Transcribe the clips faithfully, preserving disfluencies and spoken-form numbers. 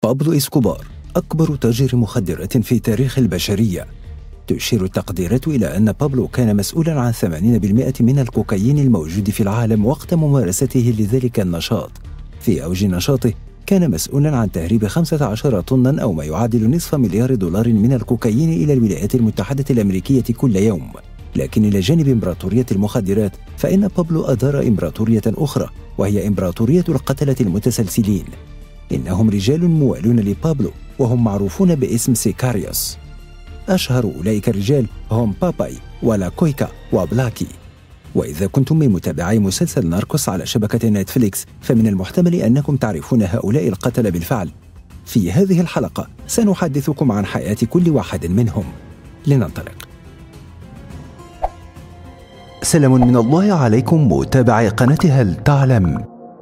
بابلو إسكوبار أكبر تاجر مخدرات في تاريخ البشرية. تشير التقديرات إلى أن بابلو كان مسؤولاً عن ثمانين بالمئة من الكوكايين الموجود في العالم وقت ممارسته لذلك النشاط. في أوج نشاطه كان مسؤولاً عن تهريب خمسة عشر طناً أو ما يعادل نصف مليار دولار من الكوكايين إلى الولايات المتحدة الأمريكية كل يوم. لكن إلى جانب إمبراطورية المخدرات فإن بابلو أدار إمبراطورية أخرى، وهي إمبراطورية القتلة المتسلسلين. إنهم رجال موالون لبابلو وهم معروفون باسم سيكاريوس. أشهر أولئك الرجال هم باباي ولا كويكا وبلاكي. وإذا كنتم من متابعي مسلسل ناركوس على شبكة نتفليكس فمن المحتمل أنكم تعرفون هؤلاء القتلة بالفعل. في هذه الحلقة سنحدثكم عن حياة كل واحد منهم. لننطلق. سلام من الله عليكم متابعي قناة هل تعلم.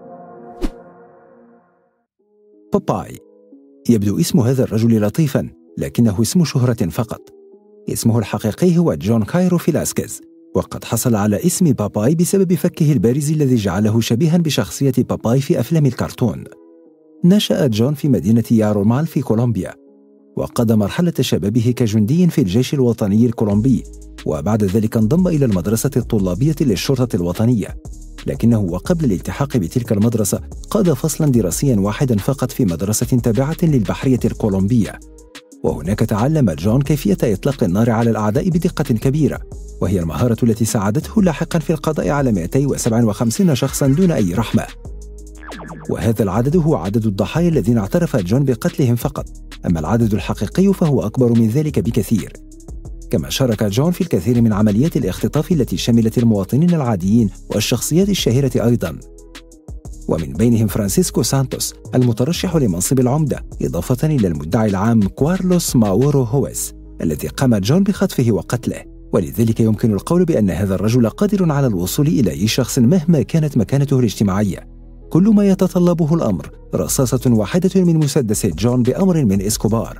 باباي. يبدو اسم هذا الرجل لطيفاً، لكنه اسم شهرة فقط. اسمه الحقيقي هو جون كايرو فيلاسكيز، وقد حصل على اسم باباي بسبب فكه البارز الذي جعله شبيهاً بشخصية باباي في أفلام الكرتون. نشأ جون في مدينة يارومال في كولومبيا، وقضى مرحلة شبابه كجندي في الجيش الوطني الكولومبي، وبعد ذلك انضم إلى المدرسة الطلابية للشرطة الوطنية. لكنه وقبل الالتحاق بتلك المدرسة قاد فصلاً دراسياً واحداً فقط في مدرسة تابعة للبحرية الكولومبية، وهناك تعلم جون كيفية إطلاق النار على الأعداء بدقة كبيرة، وهي المهارة التي ساعدته لاحقاً في القضاء على مئتين وسبعة وخمسين شخصاً دون أي رحمة. وهذا العدد هو عدد الضحايا الذين اعترف جون بقتلهم فقط، أما العدد الحقيقي فهو أكبر من ذلك بكثير. كما شارك جون في الكثير من عمليات الاختطاف التي شملت المواطنين العاديين والشخصيات الشهيرة أيضاً، ومن بينهم فرانسيسكو سانتوس المترشح لمنصب العمدة، إضافة إلى المدعي العام كوارلوس ماورو هويس الذي قام جون بخطفه وقتله. ولذلك يمكن القول بأن هذا الرجل قادر على الوصول إلى أي شخص مهما كانت مكانته الاجتماعية. كل ما يتطلبه الأمر رصاصة واحدة من مسدس جون بأمر من إسكوبار.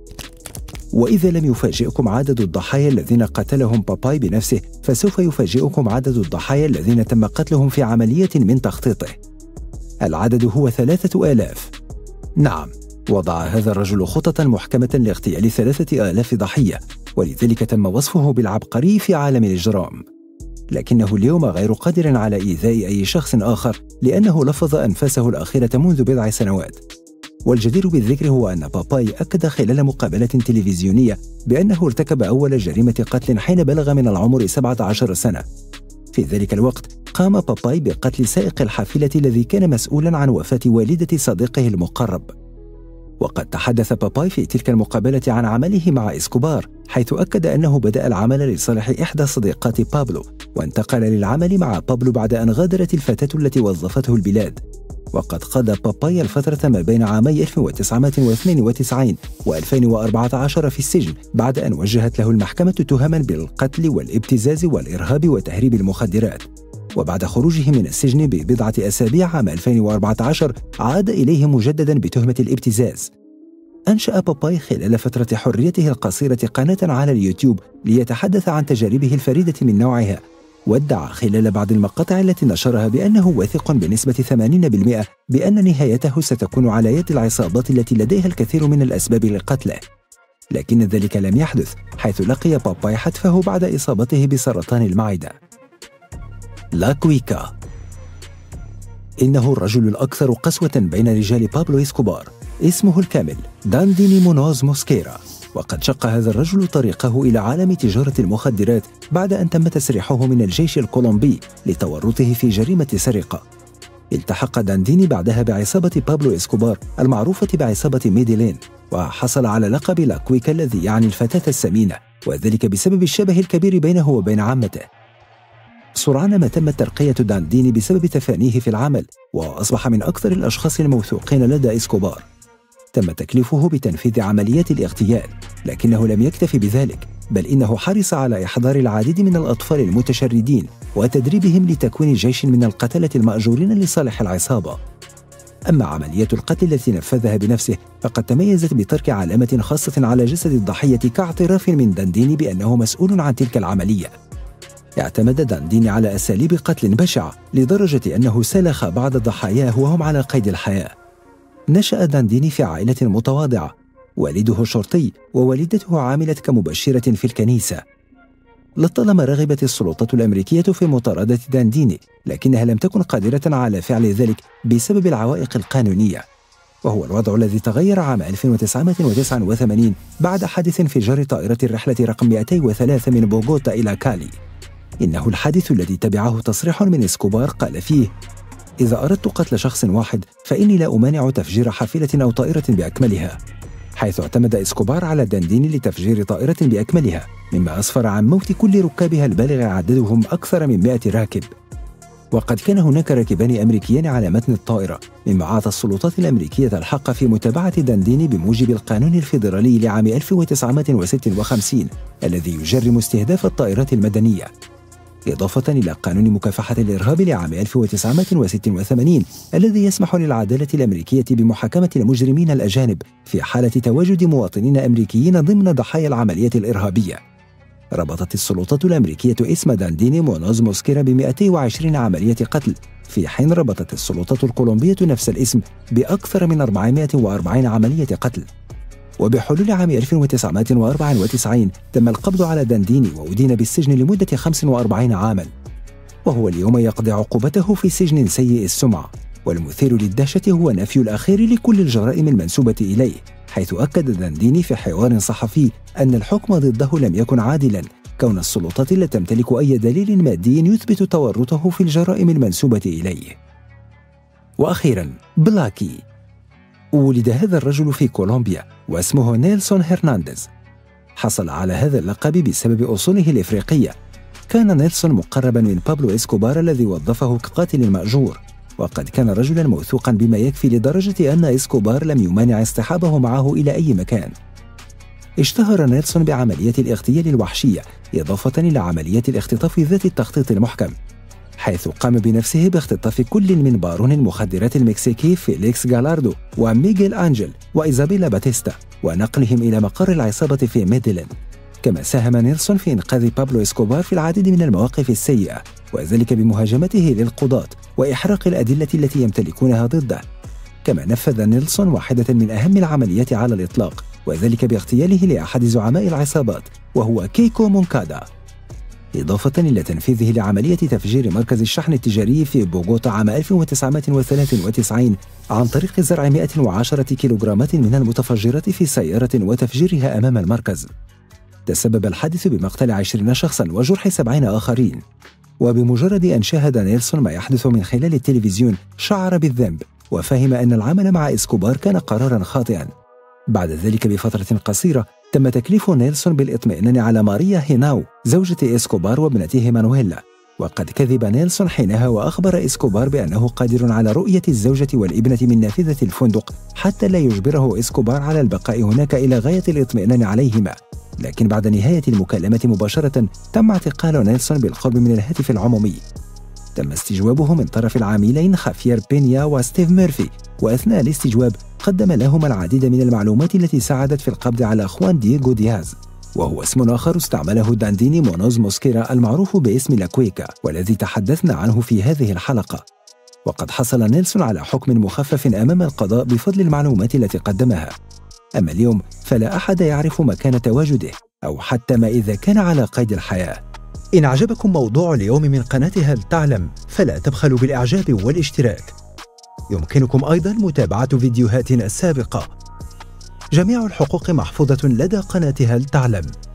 وإذا لم يفاجئكم عدد الضحايا الذين قتلهم باباي بنفسه، فسوف يفاجئكم عدد الضحايا الذين تم قتلهم في عملية من تخطيطه. العدد هو ثلاثة آلاف. نعم، وضع هذا الرجل خطة محكمة لاغتيال ثلاثة آلاف ضحية، ولذلك تم وصفه بالعبقري في عالم الإجرام. لكنه اليوم غير قادر على إيذاء أي شخص آخر، لأنه لفظ أنفاسه الأخيرة منذ بضع سنوات. والجدير بالذكر هو أن باباي أكد خلال مقابلة تلفزيونية بأنه ارتكب أول جريمة قتل حين بلغ من العمر سبعة عشر سنة. في ذلك الوقت قام باباي بقتل سائق الحافلة الذي كان مسؤولاً عن وفاة والدة صديقه المقرب. وقد تحدث باباي في تلك المقابلة عن عمله مع إسكوبار، حيث أكد أنه بدأ العمل لصالح إحدى صديقات بابلو، وانتقل للعمل مع بابلو بعد أن غادرت الفتاة التي وظفته البلاد. وقد قضى باباي الفترة ما بين عامي ألف وتسعمائة واثنين وتسعين وألفين وأربعة عشر في السجن، بعد أن وجهت له المحكمة تهما بالقتل والابتزاز والإرهاب وتهريب المخدرات. وبعد خروجه من السجن ببضعة أسابيع عام ألفين وأربعة عشر عاد إليه مجددا بتهمة الابتزاز. أنشأ باباي خلال فترة حريته القصيرة قناة على اليوتيوب ليتحدث عن تجاربه الفريدة من نوعها، وادعى خلال بعض المقاطع التي نشرها بأنه واثق بنسبة ثمانين بالمئة بأن نهايته ستكون على يد العصابات التي لديها الكثير من الأسباب لقتله. لكن ذلك لم يحدث، حيث لقي باباي حتفه بعد إصابته بسرطان المعدة. لا كويكا. إنه الرجل الأكثر قسوة بين رجال بابلو إسكوبار. اسمه الكامل دانديني مونوز موسكيرا، وقد شق هذا الرجل طريقه إلى عالم تجارة المخدرات بعد أن تم تسريحه من الجيش الكولومبي لتورطه في جريمة سرقة. التحق دانديني بعدها بعصابة بابلو إسكوبار المعروفة بعصابة ميديلين، وحصل على لقب لا كويكا الذي يعني الفتاة السمينة، وذلك بسبب الشبه الكبير بينه وبين عمته. سرعان ما تمت ترقية دانديني بسبب تفانيه في العمل، وأصبح من أكثر الأشخاص الموثوقين لدى إسكوبار. تم تكليفه بتنفيذ عمليات الاغتيال، لكنه لم يكتفي بذلك، بل إنه حرص على إحضار العديد من الأطفال المتشردين وتدريبهم لتكوين جيش من القتلة المأجورين لصالح العصابة. أما عمليات القتل التي نفذها بنفسه فقد تميزت بترك علامة خاصة على جسد الضحية كاعتراف من دانديني بأنه مسؤول عن تلك العملية. اعتمد دانديني على أساليب قتل بشعة لدرجة أنه سلخ بعض ضحاياه وهم على قيد الحياة. نشأ دانديني في عائلة متواضعة، والده شرطي ووالدته عاملة كمبشرة في الكنيسة. لطالما رغبت السلطات الأمريكية في مطاردة دانديني، لكنها لم تكن قادرة على فعل ذلك بسبب العوائق القانونية، وهو الوضع الذي تغير عام ألف وتسعمائة وتسعة وثمانين بعد حادث انفجار طائرة الرحلة رقم مئتين وثلاثة من بوغوتا إلى كالي. إنه الحادث الذي تبعه تصريح من إسكوبار قال فيه: إذا أردت قتل شخص واحد فإني لا أمانع تفجير حافلة أو طائرة بأكملها، حيث اعتمد إسكوبار على دانديني لتفجير طائرة بأكملها، مما أسفر عن موت كل ركابها البالغ عددهم أكثر من مئة راكب. وقد كان هناك راكبان أمريكيان على متن الطائرة، مما أعطى السلطات الأمريكية الحق في متابعة دانديني بموجب القانون الفيدرالي لعام ألف وتسعمائة وستة وخمسين الذي يجرم استهداف الطائرات المدنية، إضافة إلى قانون مكافحة الإرهاب لعام ألف وتسعمائة وستة وثمانين الذي يسمح للعدالة الأمريكية بمحاكمة المجرمين الأجانب في حالة تواجد مواطنين أمريكيين ضمن ضحايا العملية الإرهابية. ربطت السلطات الأمريكية اسم دانديني مونوز موسكيرا ب مئتين وعشرين عملية قتل، في حين ربطت السلطات الكولومبية نفس الاسم بأكثر من أربعمائة وأربعين عملية قتل. وبحلول عام ألف وتسعمائة وأربعة وتسعين تم القبض على دانديني وأدين بالسجن لمدة خمسة وأربعين عاماً، وهو اليوم يقضي عقوبته في سجن سيء السمعة. والمثير للدهشة هو نفي الأخير لكل الجرائم المنسوبة إليه، حيث أكد دانديني في حوار صحفي أن الحكم ضده لم يكن عادلاً، كون السلطات لا تمتلك أي دليل مادي يثبت تورطه في الجرائم المنسوبة إليه. وأخيراً، بلاكي. ولد هذا الرجل في كولومبيا واسمه نيلسون هرنانديز. حصل على هذا اللقب بسبب أصوله الإفريقية. كان نيلسون مقرباً من بابلو إسكوبار الذي وظفه كقاتل مأجور، وقد كان رجلاً موثوقاً بما يكفي لدرجة أن إسكوبار لم يمانع اصطحابه معه إلى أي مكان. اشتهر نيلسون بعملية الاغتيال الوحشية، إضافة إلى عملية الاختطاف ذات التخطيط المحكم، حيث قام بنفسه باختطاف كل من بارون المخدرات المكسيكي فيليكس غالاردو وميغيل أنجل وإيزابيلا باتيستا ونقلهم إلى مقر العصابة في ميدلين. كما ساهم نيلسون في إنقاذ بابلو إسكوبار في العديد من المواقف السيئة، وذلك بمهاجمته للقضاة وإحراق الأدلة التي يمتلكونها ضده. كما نفذ نيلسون واحدة من أهم العمليات على الإطلاق، وذلك باغتياله لأحد زعماء العصابات وهو كيكو مونكادا، إضافة إلى تنفيذه لعملية تفجير مركز الشحن التجاري في بوغوتا عام ألف وتسعمائة وثلاثة وتسعين عن طريق زرع مئة وعشرة كيلوغرامات من المتفجرات في سيارة وتفجيرها أمام المركز. تسبب الحادث بمقتل عشرين شخصاً وجرح سبعين آخرين. وبمجرد أن شاهد نيلسون ما يحدث من خلال التلفزيون شعر بالذنب، وفهم أن العمل مع إسكوبار كان قراراً خاطئاً. بعد ذلك بفترة قصيرة تم تكليف نيلسون بالإطمئنان على ماريا هيناو زوجة إسكوبار وابنته مانويلا، وقد كذب نيلسون حينها وأخبر إسكوبار بأنه قادر على رؤية الزوجة والابنة من نافذة الفندق حتى لا يجبره إسكوبار على البقاء هناك إلى غاية الإطمئنان عليهما. لكن بعد نهاية المكالمة مباشرة تم اعتقال نيلسون بالقرب من الهاتف العمومي. تم استجوابه من طرف العاملين خافير بينيا وستيف ميرفي، وأثناء الاستجواب قدم لهما العديد من المعلومات التي ساعدت في القبض على خوان دييغو دياز، وهو اسم آخر استعمله دانديني مونوز موسكيرا المعروف باسم لاكويكا والذي تحدثنا عنه في هذه الحلقة. وقد حصل نيلسون على حكم مخفف أمام القضاء بفضل المعلومات التي قدمها. أما اليوم فلا أحد يعرف مكان تواجده أو حتى ما إذا كان على قيد الحياة. إن عجبكم موضوع اليوم من قناة هل تعلم فلا تبخلوا بالإعجاب والاشتراك. يمكنكم أيضاً متابعة فيديوهاتنا السابقة. جميع الحقوق محفوظة لدى قناة هل تعلم.